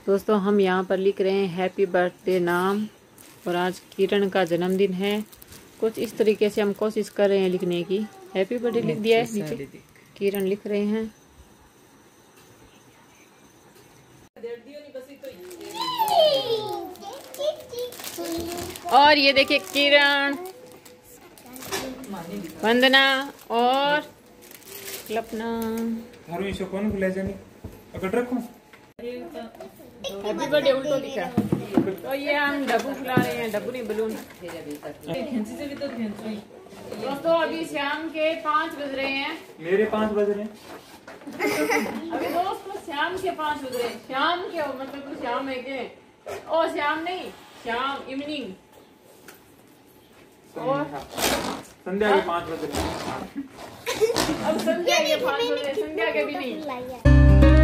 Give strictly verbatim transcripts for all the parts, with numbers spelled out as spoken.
दोस्तों हम यहाँ पर लिख रहे हैं हैप्पी बर्थडे नाम, और आज किरण का जन्मदिन है। कुछ इस तरीके से हम कोशिश कर रहे हैं लिखने की। हैप्पी बर्थडे लिख दिया है नीचे, किरण लिख रहे हैं। और ये देखिए किरण, वंदना और कल्पना। कौन बुला जानी अगर रखूं हैप्पी बर्थडे उल्टो लिखा। तो ये हम डब्बू खिला रहे हैं, डब्बू नहीं बलून। दोस्तों अभी शाम के पाँच बज रहे हैं। मेरे पाँच बज रहे हैं अभी दोस्तों शाम के पाँच बज रहे हैं। शाम के मतलब तो शाम है के ओ शाम नहीं, शाम इवनिंग और संध्या के पाँच बज रहे हैं। अब संध्या के पाँच बज रहे, संध्या के भी नहीं।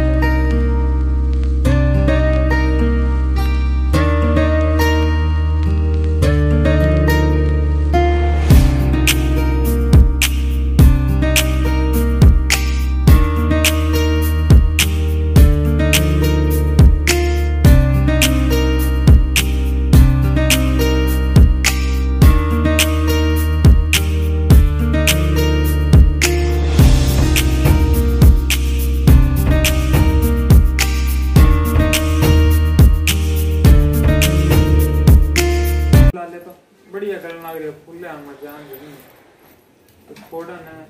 बढ़िया करना लग रहा है फुल है हम जान नहीं तो थोड़ा ना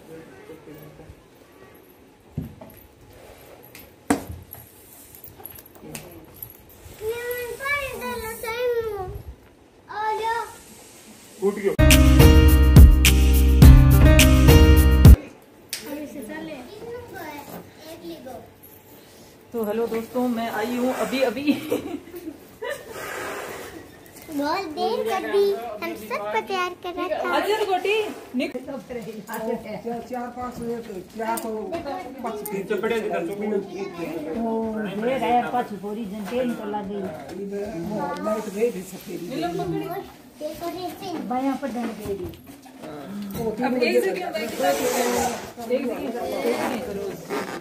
फूट गया। तो हेलो दोस्तों, मैं आई हूँ अभी अभी बहुत देर कर दी, हम सबको तैयार कर रहा था। अजर गोटी निक चार पाँच क्या तो तीन चपड़े दिखा चुकी ओ दे रहा पाँच पूरी जनते तो लग गई लाइट गई थी सफेदी बाया पर डन गई। अब एक सेकंड एक सेकंड करो।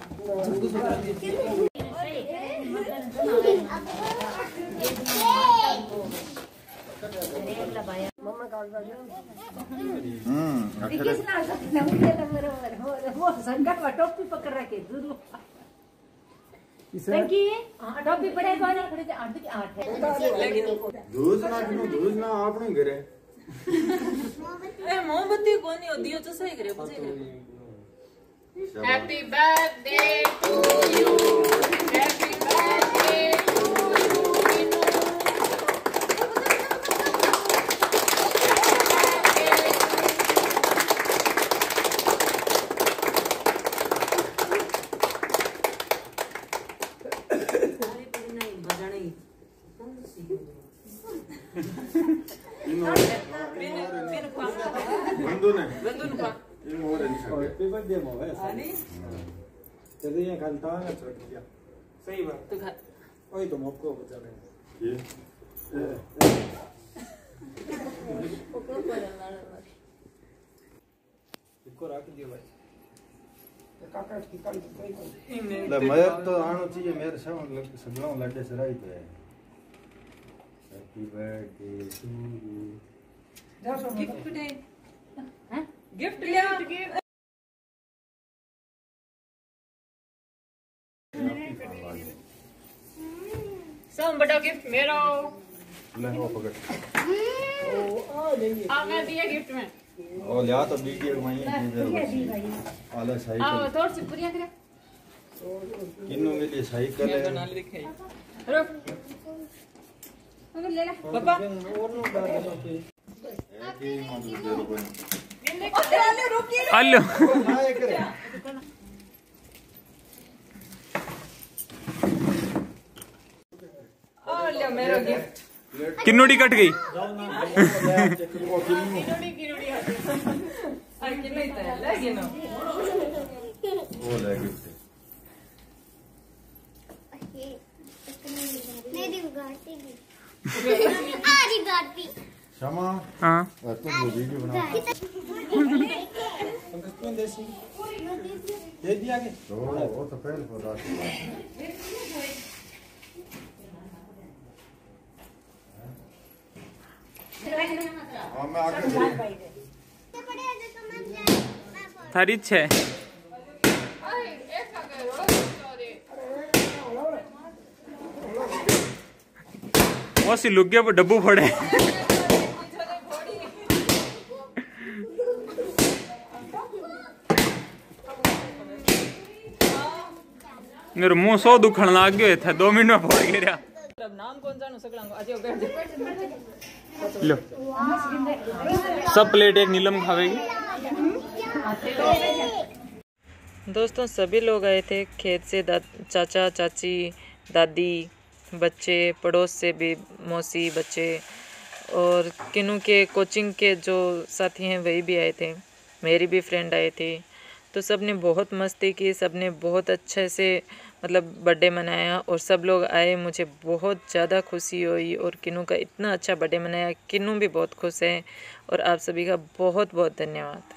संकट व टोपी पकड़ रखे टोपी पड़े आठ दूध ना दूध ना आपने घरे ए मोमबत्ती कोनी दियो तो सही करे बुझे। Happy birthday to you, happy birthday to you. बंदू ने बंदू ने ये मोर हैप्पी बर्थडे मोवे आनी तेरे ये खलता है छोड़ दिया सही बात तो खा ओए तो मौको बचा रहे ये पकड़ो पर ना इसको रख दियो भाई काका की काली कोई ले मैं तो आनो चाहिए मेरे सामने सगला लड्डे सराई पे है। Happy birthday to you. Gift दे हैं गिफ्ट ले सब बड़ा गिफ्ट मेरा। ले वो पकड़ ओ आ मैं दिया गिफ्ट में। ओ लिया तो वीडियो में ही आला सही आओ थोड़ी सी पूरी करे। किन्नों मिली साइकिल है बना ले दिखाई रुक अगर ले ले पापा और नो डाल दो हैप्पी मदर अरे रुकिए हेलो ना ये करे और ले मेरा गिफ्ट किन्नोड़ी कट गई किरोड़ी किरोड़ी अरे किन्ने इतना लगे ना वो ले गिफ्ट मेरी गाड़ी भी आरी गाड़ी क्षमा हां तो वो वीडियो बना कौन देसी दे दिया के तो वो तो पहले पता हाँ मैं आगे थारी छे ओसी लुग्गे पर डब्बू फोड़े मेरे मुंह सौ दुखन लाग गयो था दो मिनट में फोड़ गिरा नाम कौन जानो सकलांगो आज बैठ लो सब प्लेट एक नीलम खावेगी। दोस्तों सभी लोग आए थे खेत से, चाचा चाची दादी बच्चे, पड़ोस से भी मौसी बच्चे और किन्नू के कोचिंग के जो साथी हैं वही भी आए थे, मेरी भी फ्रेंड आए थे। तो सब ने बहुत मस्ती की, सब ने बहुत अच्छे से मतलब बर्थडे मनाया और सब लोग आए, मुझे बहुत ज़्यादा खुशी हुई और किन्नू का इतना अच्छा बर्थडे मनाया। किन्नू भी बहुत खुश है और आप सभी का बहुत बहुत धन्यवाद।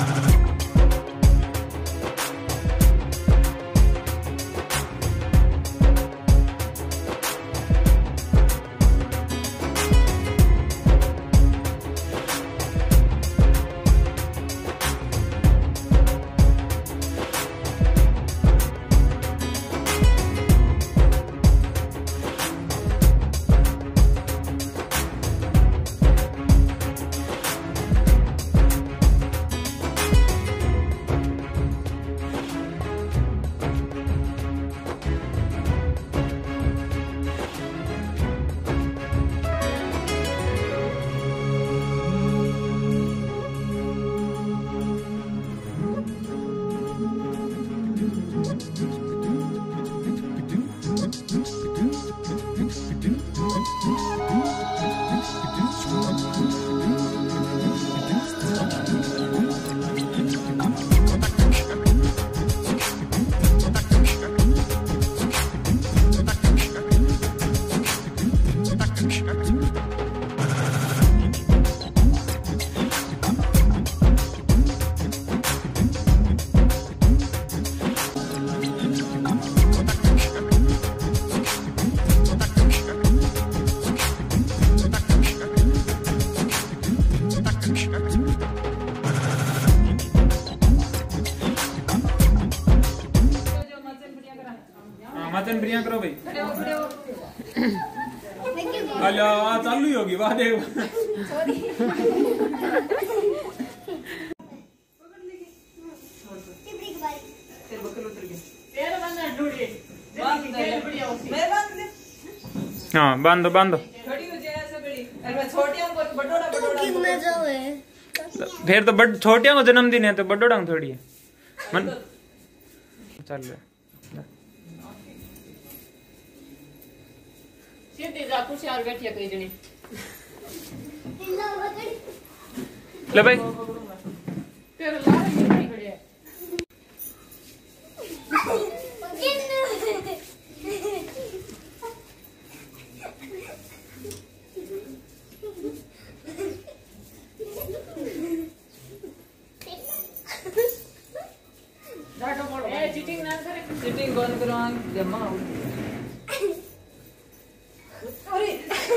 माचन प्रिया करो भाई अला चालू ही होगी वाह देख हाँ बांधो बांधो फिर तो बड़ छोटिया को जन्मदिन है तो बड़ोड़ा थोड़ी है मन चल रहा ले भाई चीटिंग बंद करो जमा अरे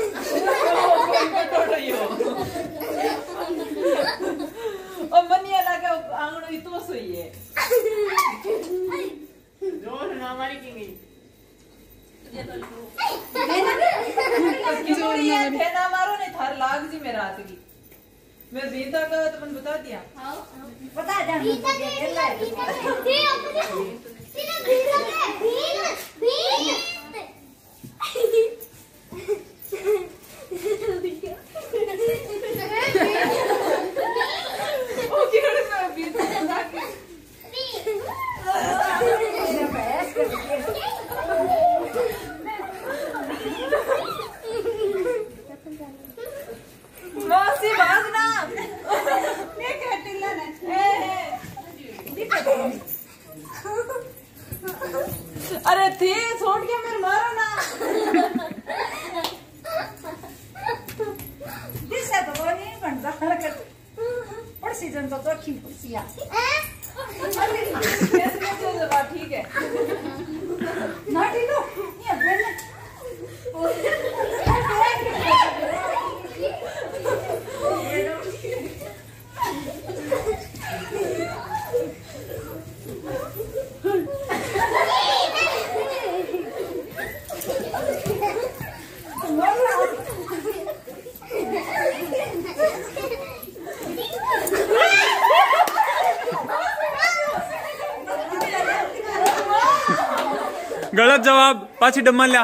और मनिया लगा आंगनो इतो सोई है जोर ना मारी की गई किशोरी है थे ना मारो नहीं थार लाग जी मेरा हाथ की मैं रीता का तो मन बता दिया हां बता दे रीता के रीता के रीता रीता रीता मौसी भागना मैं कहती ना अरे थे छोड़ के मेरे मारो ना दिशा तो वो नहीं बनता और सीजन तो तो की खुशियां ठीक है ना ठीक हो ये गलत जवाब पाछी डम्मा लिया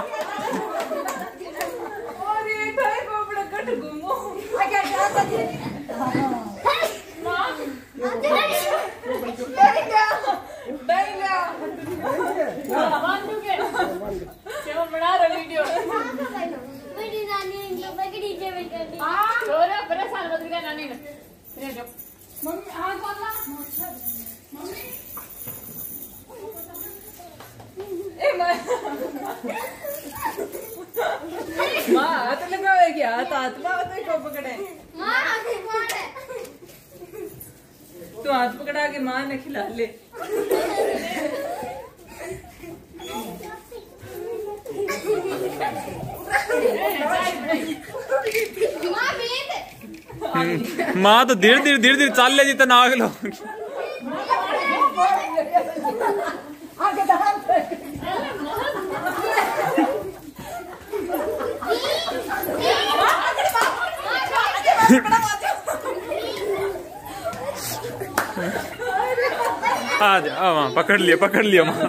माँ हाथ लगावे क्या हाथ हाथ में हाथ को पकड़े तो हाथ पकड़ा के माँ ने खिला ले माँ तो धीरे धीरे धीरे धीरे चाल ले जी तो नाग लो आ जा माँ पकड़ लिया पकड़ लिया माँ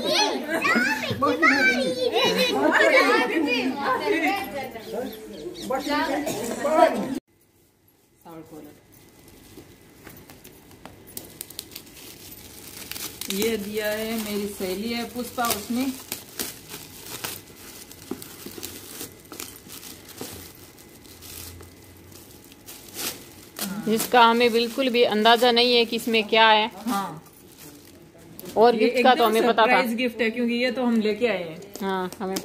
ये दिया है मेरी सहेली है पुष्पा उसने जिसका हमें बिल्कुल भी अंदाजा नहीं है कि इसमें क्या है। हाँ और गिफ्ट का तो हमें पता था। सरप्राइज गिफ्ट है क्योंकि ये तो हम लेके आए हैं। हाँ हमें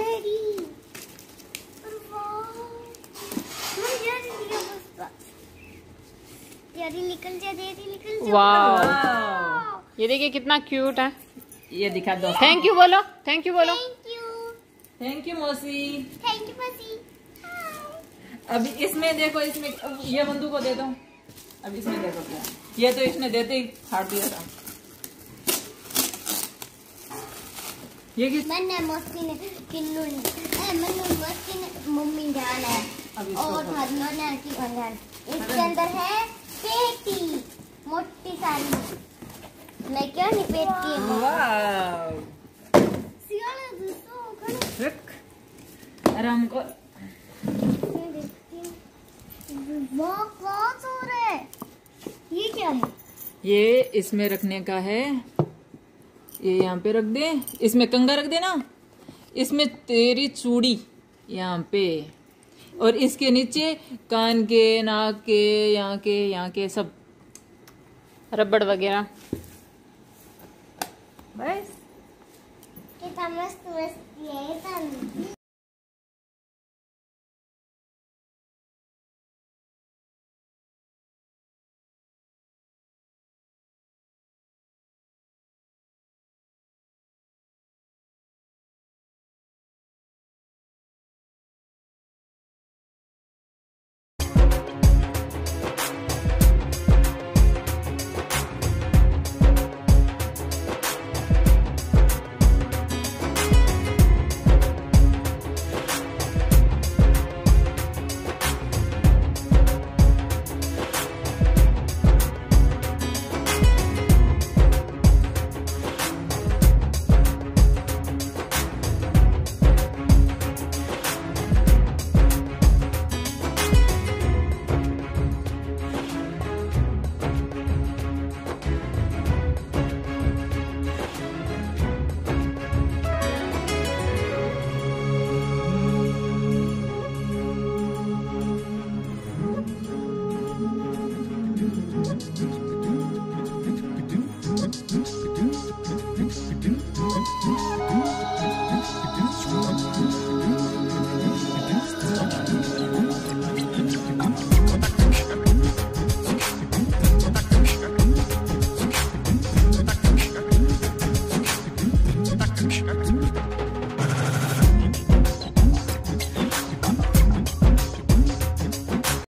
निकल जा निकल जा। वाह ये देखिए कितना क्यूट है। ये दिखा दो। थैंक यू बोलो थैंक यू बोलो थैंक यू थैंक यू मौसी। थैंक यू मौसी। अभी इसमें देखो इसमें ये बंदूक को दे दो। अब इसमें देखो क्या ये तो इसने देते ही फाड़ दिया था। ये किस मैंने मौसी ने किन्नू ने मैंने मौसी ने मम्मी जान है और भाइयों ने की भंडार इसके अंदर है पेटी मोटी सारी मैं क्या नहीं पेटी है वाह सियाले दोस्तों खड़े रख आराम को वाह बहुत हो रहा है। ये क्या है? ये इसमें रखने का है। ये यहाँ पे रख दे इसमें कंगा रख देना इसमें तेरी चूड़ी यहाँ पे और इसके नीचे कान के नाक के यहाँ के यहाँ के सब रबड़ वगैरह। बस कितना मस्त मस्त है।